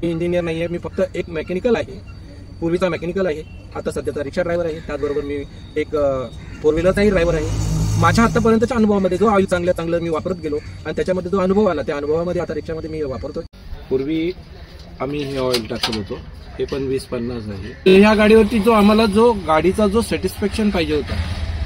Engineer नाही आहे, मी फक्त एक मेकॅनिकल आहे. पूर्वीचा मेकॅनिकल आहे, आता सध्याचा रिक्षा ड्रायव्हर आहे. त्याचबरोबर मी एक 4 व्हीलरचाही ड्रायव्हर आहे. माझ्या आतापर्यंतच्या अनुभवामध्ये जो ऑइल चांगलं मी वापरत गेलो आणि त्याच्यामध्ये जो अनुभव आला त्या अनुभवामध्ये आता रिक्षामध्ये मी वापरतोय. पूर्वी आम्ही हे ऑइल टाकत होतो, हे पण 20-50 आहे. ह्या गाडीवरती जो गाडीचा जो सैटिस्फैक्शन पाहिजे होता.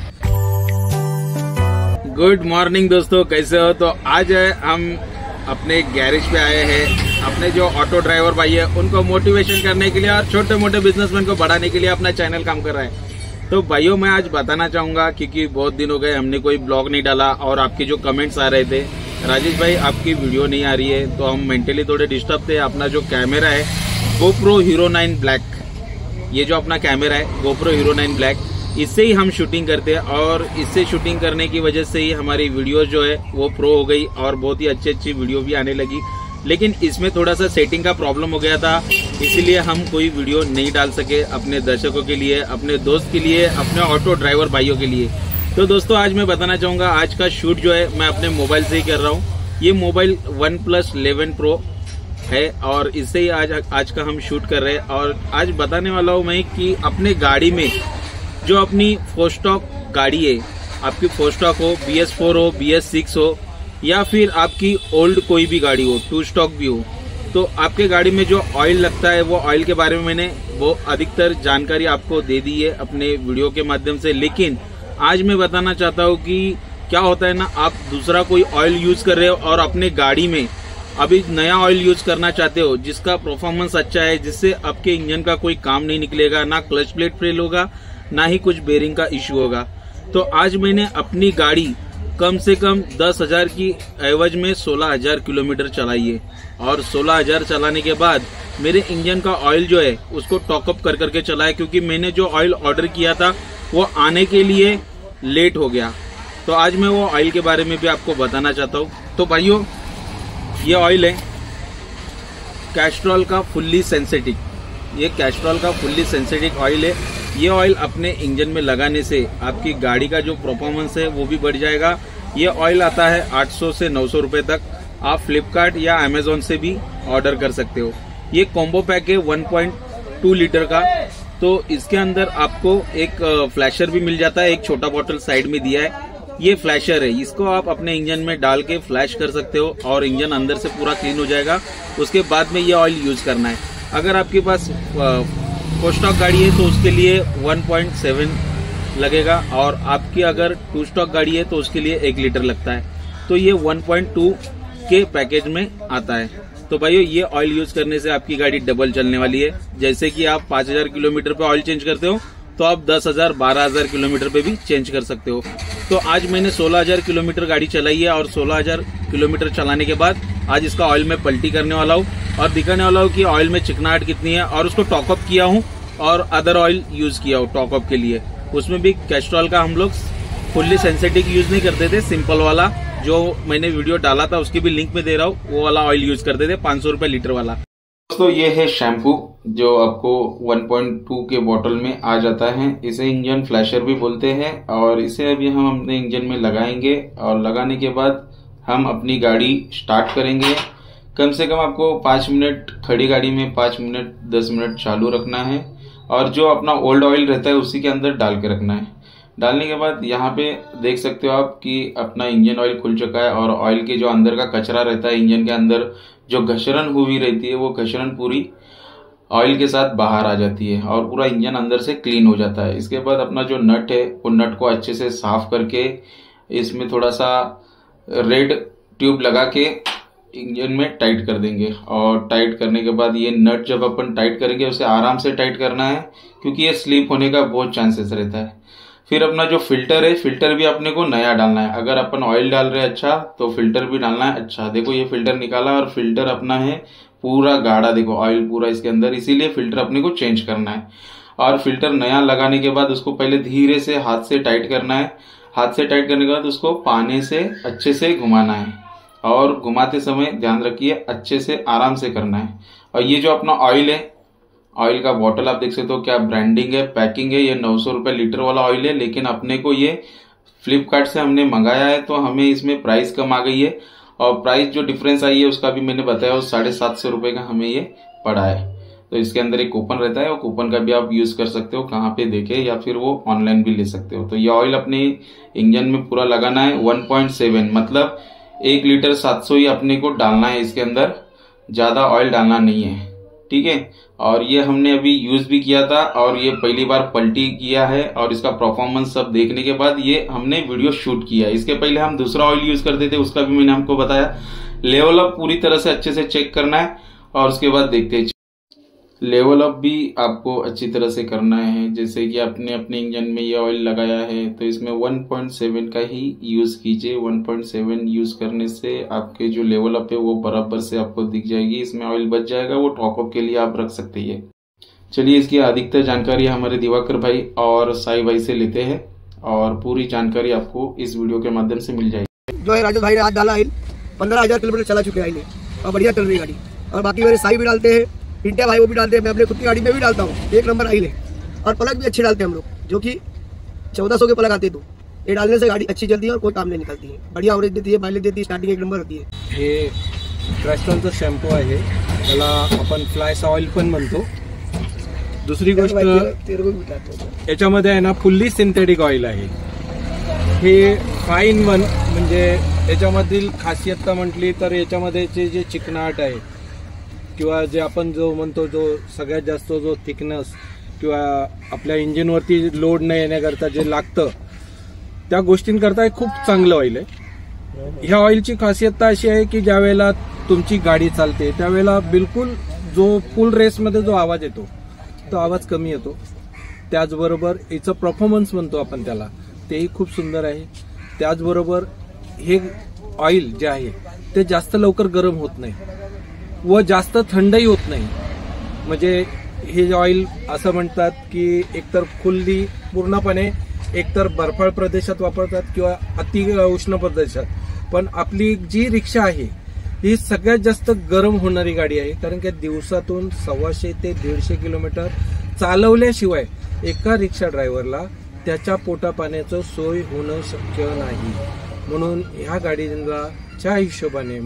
गुड मॉर्निंग दोस्तों, कैसे हो? तो आज हम अपने गैरेज पे आए हैं. अपने जो ऑटो ड्राइवर भाई है उनको मोटिवेशन करने के लिए और छोटे मोटे बिजनेसमैन को बढ़ाने के लिए अपना चैनल काम कर रहा है. तो भाइयों मैं आज बताना चाहूंगा क्योंकि बहुत दिन हो गए हमने कोई ब्लॉग नहीं डाला और आपके जो कमेंट्स आ रहे थे, राजेश भाई आपकी वीडियो नहीं आ रही है, तो हम मेंटली थोड़े डिस्टर्ब थे. अपना जो कैमरा है GoPro Hero 9 ब्लैक, ये जो अपना कैमरा है GoPro Hero 9 ब्लैक, इससे ही हम शूटिंग करते हैं और इससे शूटिंग करने की वजह से ही हमारी वीडियो जो है वो प्रो हो गई और बहुत ही अच्छी वीडियो भी आने लगी. लेकिन इसमें थोड़ा सा सेटिंग का प्रॉब्लम हो गया था, इसीलिए हम कोई वीडियो नहीं डाल सके अपने दर्शकों के लिए, अपने दोस्त के लिए, अपने ऑटो ड्राइवर भाइयों के लिए. तो दोस्तों आज मैं बताना चाहूँगा, आज का शूट जो है मैं अपने मोबाइल से ही कर रहा हूँ. ये मोबाइल OnePlus 11 Pro है और इससे ही आज का हम शूट कर रहे हैं. और आज बताने वाला हूँ मैं कि अपने गाड़ी में जो अपनी 4 स्टॉक गाड़ी है, आपकी 4 स्टॉक हो, BS4 हो, BS6 हो या फिर आपकी ओल्ड कोई भी गाड़ी हो, 2 स्टॉक भी हो, तो आपके गाड़ी में जो ऑयल लगता है वो ऑयल के बारे में मैंने वो अधिकतर जानकारी आपको दे दी है अपने वीडियो के माध्यम से. लेकिन आज मैं बताना चाहता हूँ कि क्या होता है ना, आप दूसरा कोई ऑयल यूज कर रहे हो और अपने गाड़ी में अभी नया ऑयल यूज करना चाहते हो जिसका परफॉर्मेंस अच्छा है, जिससे आपके इंजन का कोई काम नहीं निकलेगा, ना क्लच प्लेट फेल होगा, ना ही कुछ बेरिंग का इश्यू होगा. तो आज मैंने अपनी गाड़ी कम से कम 10,000 की एवज में 16,000 किलोमीटर चलाई है और 16,000 चलाने के बाद मेरे इंजन का ऑयल जो है उसको टॉकअप कर करके चलाया, क्योंकि मैंने जो ऑयल ऑर्डर किया था वो आने के लिए लेट हो गया. तो आज मैं वो ऑयल के बारे में भी आपको बताना चाहता हूँ. तो भाइयों ये ऑयल है कैस्ट्रॉल का फुल्ली सिंथेटिक, ये कैस्ट्रॉल का फुल्ली सिंथेटिक ऑयल है. ये ऑयल अपने इंजन में लगाने से आपकी गाड़ी का जो परफॉर्मेंस है वो भी बढ़ जाएगा. ये ऑयल आता है 800 से 900 रुपए तक. आप फ्लिपकार्ट या अमेजोन से भी ऑर्डर कर सकते हो. ये कॉम्बो पैक है 1.2 लीटर का. तो इसके अंदर आपको एक फ्लैशर भी मिल जाता है, एक छोटा बॉटल साइड में दिया है. ये फ्लैशर है, इसको आप अपने इंजन में डाल के फ्लैश कर सकते हो और इंजन अंदर से पूरा क्लीन हो जाएगा. उसके बाद में ये ऑयल यूज करना है. अगर आपके पास 4 स्टॉक गाड़ी है तो उसके लिए 1.7 लगेगा और आपकी अगर 2 स्टॉक गाड़ी है तो उसके लिए 1 लीटर लगता है. तो ये 1.2 के पैकेज में आता है. तो भाइयों ये ऑयल यूज करने से आपकी गाड़ी डबल चलने वाली है. जैसे कि आप 5,000 किलोमीटर पे ऑयल चेंज करते हो तो आप 10,000 12,000 किलोमीटर पे भी चेंज कर सकते हो. तो आज मैंने 16,000 किलोमीटर गाड़ी चलाई है और 16,000 किलोमीटर चलाने के बाद आज इसका ऑयल में पलटी करने वाला हूँ और दिखाने वाला हूँ कि ऑयल में चिकनाहट कितनी है. और उसको टॉकअप किया हूँ और अदर ऑयल यूज किया हूँ टॉकअप के लिए. उसमें भी कैस्ट्रॉल का हम लोग फुल्ली सिंथेटिक यूज नहीं करते थे, सिंपल वाला जो मैंने वीडियो डाला था उसकी भी लिंक में दे रहा हूँ, वो वाला ऑयल यूज करते थे 500 रुपए लीटर वाला. दोस्तों ये है शैम्पू जो आपको 1.2 के बोतल में आ जाता है. इसे इंजन फ्लैशर भी बोलते हैं और इसे अभी हम अपने इंजन में लगाएंगे और लगाने के बाद हम अपनी गाड़ी स्टार्ट करेंगे. कम से कम आपको 5 मिनट खड़ी गाड़ी में 5 मिनट 10 मिनट चालू रखना है और जो अपना ओल्ड ऑयल रहता है उसी के अंदर डाल के रखना है. डालने के बाद यहाँ पे देख सकते हो आप कि अपना इंजन ऑयल खुल चुका है और ऑयल के जो अंदर का कचरा रहता है इंजन के अंदर जो घसरण हुई रहती है वो घसरण पूरी ऑयल के साथ बाहर आ जाती है और पूरा इंजन अंदर से क्लीन हो जाता है. इसके बाद अपना जो नट है वो नट को अच्छे से साफ करके इसमें थोड़ा सा रेड ट्यूब लगा के इंजन में टाइट कर देंगे. और टाइट करने के बाद ये नट जब अपन टाइट करेंगे उसे आराम से टाइट करना है क्योंकि ये स्लिप होने का बहुत चांसेस रहता है. फिर अपना जो फिल्टर है, फिल्टर भी अपने को नया डालना है. अगर अपन ऑयल डाल रहे हैं अच्छा तो फिल्टर भी डालना है अच्छा. देखो ये फिल्टर निकाला और फिल्टर अपना है पूरा गाढ़ा, देखो ऑयल पूरा इसके अंदर, इसीलिए फिल्टर अपने को चेंज करना है. और फिल्टर नया लगाने के बाद उसको पहले धीरे से हाथ से टाइट करना है. हाथ से टाइट करने के बाद उसको पाने से अच्छे से घुमाना है और घुमाते समय ध्यान रखिए अच्छे से आराम से करना है. और ये जो अपना ऑयल है, ऑयल का बॉटल आप देख सकते हो क्या ब्रांडिंग है, पैकिंग है. ये 900 रुपए लीटर वाला ऑयल है, लेकिन अपने को ये फ्लिपकार्ट से हमने मंगाया है तो हमें इसमें प्राइस कम आ गई है और प्राइस जो डिफरेंस आई है उसका भी मैंने बताया, 750 रुपए का हमें ये पड़ा है। तो इसके अंदर एक कूपन रहता है, वो कूपन का भी आप यूज कर सकते हो, कहाँ पे देखे या फिर वो ऑनलाइन भी ले सकते हो। तो ये ऑयल अपने इंजन में पूरा लगाना है 1.7, मतलब 1 लीटर 700 ही अपने को डालना है इसके अंदर, ज्यादा ऑयल डालना नहीं है, ठीक है। और ये हमने अभी यूज भी किया था और ये पहली बार पलटी किया है और इसका परफॉर्मेंस सब देखने के बाद ये हमने वीडियो शूट किया है। इसके पहले हम दूसरा ऑयल यूज करते थे, उसका भी मैंने आपको बताया। लेवल अप पूरी तरह से अच्छे से चेक करना है और उसके बाद देखते हैं। लेवल अप भी आपको अच्छी तरह से करना है, जैसे कि आपने अपने इंजन में ये ऑयल लगाया है तो इसमें 1.7 का ही यूज कीजिए। 1.7 यूज करने से आपके जो लेवल अप है वो बराबर से आपको दिख जाएगी, इसमें ऑयल बच जाएगा, वो टॉपअप के लिए आप रख सकते हैं। चलिए इसकी अधिकतर जानकारी हमारे दिवाकर भाई और साई भाई से लेते हैं और पूरी जानकारी आपको इस वीडियो के माध्यम से मिल जाएगी। जो है राजेश भाई ने हाथ डाला ऑयल 15,000 किलोमीटर चला चुके हैं और बढ़िया चल रही गाड़ी। और बाकी मेरे साई भी डालते हैं, पिंटिया भाई वो भी डालते हैं, मैं अपने खुद की गाड़ी में भी डालता हूँ, 1 नंबर ऑयल है। और प्लग भी अच्छे डालते हैं हम लोग, जो कि 1400 के प्लग आते हैं। तो ये डालने से गाड़ी अच्छी चलती है और कोई काम नहीं निकलती है, बढ़िया एवरेज देती है, माइलेज देती है, स्टार्टिंग 1 नंबर होती है। हे क्रेस्टॉलचं शॅम्पू आहे, त्याला आपण फ्लायचा ऑइल पण म्हणतो। दुसरी गोष्ट याच्यामध्ये आहे ना फुल्ली सिंथेटिक ऑइल आहे। हे 5 in 1 म्हणजे याच्यामधील खासियत म्हटली तर याच्यामध्ये जे चिकनाट आहे किंवा जे आपण जो म्हणतो जो सगळ्यात जास्त जो थिकनेस किंवा आपल्या इंजिनवरती लोड न येण्याकरता जे लागतं त्या गोष्टींकरता हे खूप चांगलं ऑइल आहे। ह्या ऑइलची खासियत अशी आहे की ज्या वेळेला तुमची गाडी चालते त्यावेळेला बिलकुल जो फुल रेसमध्ये जो आवाज येतो तो आवाज कमी येतो, त्याचबरोबर याचं परफॉर्मन्स म्हणतो आपण त्याला, तेही खूप सुंदर आहे। त्याचबरोबर हे ऑइल जे आहे ते जास्त लवकर गरम होत नाही व जास्त थंडही होत नाही। म्हणजे हे ऑइल असं म्हणतात की एकतर फुल्ली पूर्णपणे एकतर बर्फाळ प्रदेशात वापरतात किंवा अति उष्ण प्रदेशात, पण आपली जी रिक्षा आहे ही सगळ्यात जास्त गरम होणारी गाडी आहे, कारण की दिवसातून 125 ते 150 किलोमीटर चालवल्याशिवाय एका रिक्षा ड्रायव्हरला त्याच्या पोटा पाण्याचं सोय होणं शक्य नाही। म्हणून ह्या गाडीच्या हिशोबाने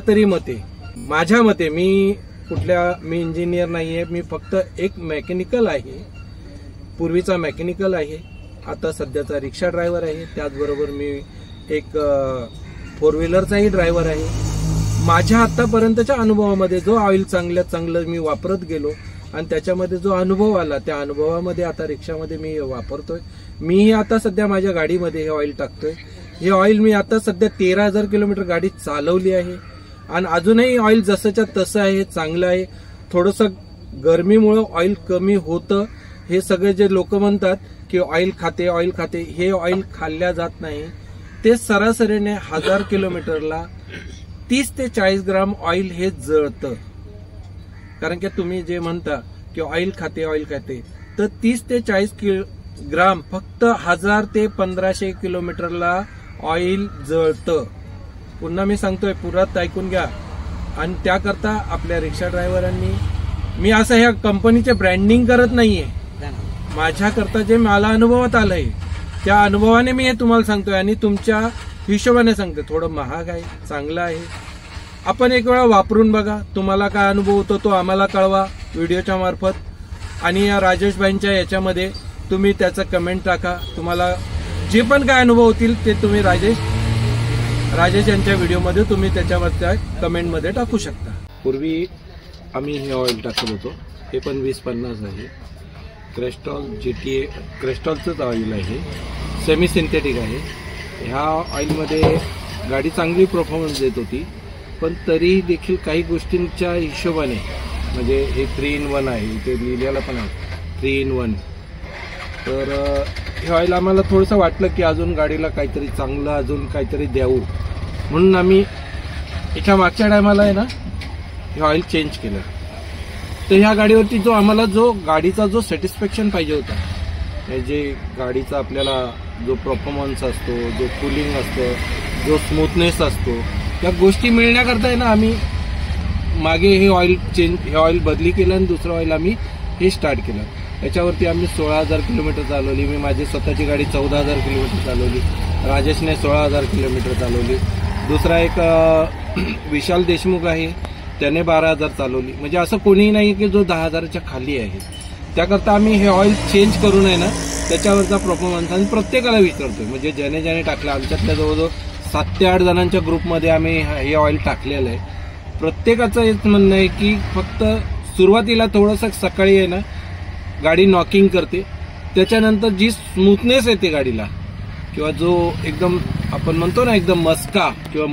माझ्या मते मी इंजिनियर नाहीये, मी फक्त एक मेकॅनिकल आहे, पूर्वीचा मेकॅनिकल आहे, आता सध्याचा रिक्षा ड्रायव्हर आहे, त्याचबरोबर मी एक 4 व्हीलरचाही ड्रायव्हर आहे। माझ्या आतापर्यंतच्या अनुभवामध्ये जो ऑइल चांगल्यात चांगलं मी वापरत गेलो आणि त्याच्यामध्ये जो अनुभव आला त्या अनुभवामध्ये आता रिक्षामध्ये मी वापरतोय। मी आता सध्या माझ्या गाडीमध्ये हे ऑइल टाकतोय। हे ऑइल मी आता सध्या 13,000 किलोमीटर गाडी चालवली आहे आणि अजूनही ऑइल जसंच्या तसं आहे, चांगलं आहे। थोडंसं गरमीमुळे ऑइल कमी होतं, हे सगळे जे लोक म्हणतात की ऑइल खाते, हे ऑइल खाल्ल्या जात नाही। ते सरासरीने 1000 किलोमीटरला 30 ते 40 ग्राम ऑइल हे जळतं। कारण की तुम्ही जे म्हणता की ऑइल खाते तर 30 ते 40 ग्राम फक्त 1000 ते 1500 किलोमीटरला ऑइल जळतं। पुन्हा मी सांगतोय, पुरात ऐकून घ्या। आणि त्याकरता आपल्या रिक्षा ड्रायव्हरांनी, मी असं ह्या कंपनीचे ब्रँडिंग करत नाहीये, माझ्याकरता जे मला अनुभवात आलंय त्या अनुभवाने मी हे तुम्हाला सांगतोय आणि तुमच्या हिशोबाने सांगते। थोडं महाग आहे, चांगलं आहे, आपण एक वेळा वापरून बघा, तुम्हाला काय अनुभव होतो तो आम्हाला कळवा व्हिडिओच्या मार्फत। आणि या राजेश भाईंच्या याच्यामध्ये तुम्ही त्याचा कमेंट टाका, तुम्हाला जे पण काय अनुभव होतील ते तुम्ही राजेश यांच्या व्हिडिओमध्ये तुम्ही त्याच्यावरच्या कमेंटमध्ये टाकू शकता। पूर्वी आम्ही हे ऑइल टाकत होतो, हे पण 2050 आहे, क्रेस्टॉलचंच ऑइल आहे, सेमी सिंथेटिक आहे। ह्या ऑइलमध्ये गाडी चांगली परफॉर्मन्स देत होती, पण तरीही देखील काही गोष्टींच्या हिशोबाने, म्हणजे हे 3 in 1 आहे, ते लिहिलेलं पण आहे 3 in 1, तर हे ऑइल आम्हाला थोडंसं वाटलं की अजून गाडीला काहीतरी चांगलं अजून काहीतरी द्यावं, म्हणून आम्ही याच्या मागच्या टायमाला आहे ना हे ऑइल चेंज केलं। तर ह्या गाडीवरती जो गाडीचा जो सॅटिस्फॅक्शन पाहिजे होता, जे गाडीचा आपल्याला जो परफॉर्मन्स असतो, जो कूलिंग असतं, जो स्मूथनेस असतो, त्या गोष्टी मिळण्याकरता आहे ना आम्ही मागे हे ऑइल बदली केलं आणि दुसरं ऑइल आम्ही हे स्टार्ट केलं। याच्यावरती आम्ही 16,000 किलोमीटर चालवली, मी माझी स्वतःची गाडी 14,000 किलोमीटर चालवली, राजेशने 16,000 किलोमीटर चालवली। दुसरा एक विशाल देशमुख आहे, त्याने 12,000 चालवली, म्हणजे असं कोणीही नाही की जो 10,000च्या खाली आहे. त्याकरता आम्ही हे ऑइल चेंज करून आहे ना त्याच्यावरचा परफॉर्मन्स आणि प्रत्येकाला विचारतोय. म्हणजे ज्याने टाकलं, आमच्यातल्या जवळजवळ 7 ते 8 जणांच्या ग्रुपमध्ये आम्ही हे ऑइल टाकलेलं आहे. प्रत्येकाचं हेच म्हणणं आहे की फक्त सुरुवातीला थोडंसं सकाळी आहे ना गाडी नॉकिंग करते, त्याच्यानंतर जी स्मूथनेस येते गाडीला किंवा जो एकदम आपण म्हणतो ना एकदम मस्का किंवा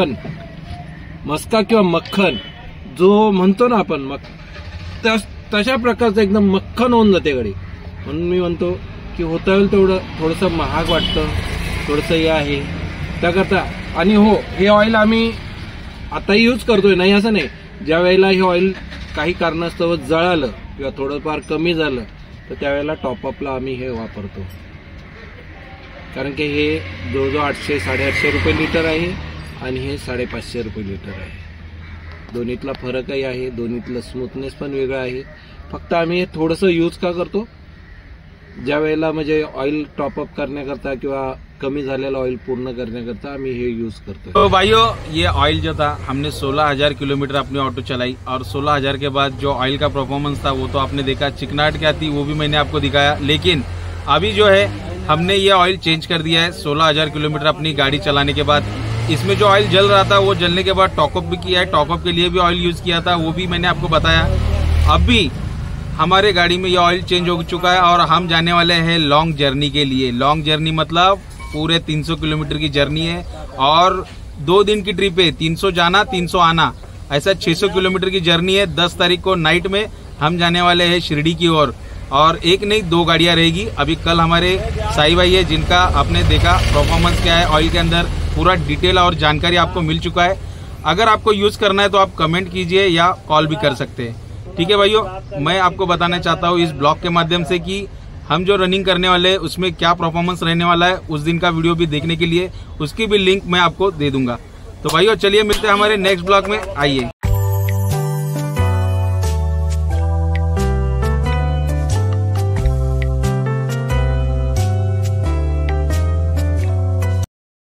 मक्खन जो म्हणतो ना आपण मग तशा प्रकारचं एकदम मक्खन होऊन जाते गाडी. म्हणून मी म्हणतो की होता येईल तेवढं थोडंसं महाग वाटतं, थोडंसं हे आहे त्याकरता. आणि हो, हे ऑइल आम्ही आताही यूज करतोय, नाही असं नाही. ज्या वेळेला हे ऑइल काही कारणास्तव जळालं किंवा थोडंफार कमी झालं तर त्यावेळेला टॉपअपला आम्ही हे वापरतो. कारण की हे जवळजवळ 800-850 रुपये लिटर आहे आणि हे 550 रुपये लिटर आहे. दोन्हीतला फरकही आहे, दोन्हीतलं स्मूथनेस पण वेगळं आहे. फक्त आम्ही हे थोडंसं यूज का करतो, ज्या वेळेला म्हणजे ऑइल टॉपअप करण्याकरता किंवा कमी झालेला ऑइल पूर्ण करण्याकरता आम्ही हे यूज करतो. तो भाइयों, ये ऑयल जो था हमने 16,000 किलोमीटर अपनी ऑटो चलाई और 16,000 के बाद जो ऑयल का परफॉर्मेंस था वो तो आपने देखा, चिकनाहट क्या थी वो भी मैंने आपको दिखाया. लेकिन अभी जो है हमने ये ऑयल चेंज कर दिया है 16,000 किलोमीटर अपनी गाड़ी चलाने के बाद. इसमें जो ऑयल जल रहा था वो जलने के बाद टॉपअप भी किया है, टॉपअप के लिए भी ऑयल यूज किया था, वो भी मैंने आपको बताया. अभी हमारे गाड़ी में ये ऑयल चेंज हो चुका है और हम जाने वाले हैं लॉन्ग जर्नी के लिए. लॉन्ग जर्नी मतलब पूरे 300 किलोमीटर की जर्नी है और 2 दिन की ट्रिप है. 300 जाना 300 आना, ऐसा 600 किलोमीटर की जर्नी है. 10 तारीख को नाइट में हम जाने वाले हैं शिरडी की ओर और एक नहीं 2 गाड़ियां रहेगी. अभी कल हमारे साई भाई है जिनका आपने देखा परफॉर्मेंस क्या है ऑयल के अंदर, पूरा डिटेल और जानकारी आपको मिल चुका है. अगर आपको यूज करना है तो आप कमेंट कीजिए या कॉल भी कर सकते हैं. ठीक है भाइयों, मैं आपको बताना चाहता हूँ इस ब्लॉग के माध्यम से कि हम जो रनिंग करने वाले हैं उसमें क्या परफॉर्मेंस रहने वाला है. उस दिन का वीडियो भी देखने के लिए उसकी भी लिंक मैं आपको दे दूंगा. तो भाइयों चलिए मिलते हैं हमारे नेक्स्ट ब्लॉग में. आइए.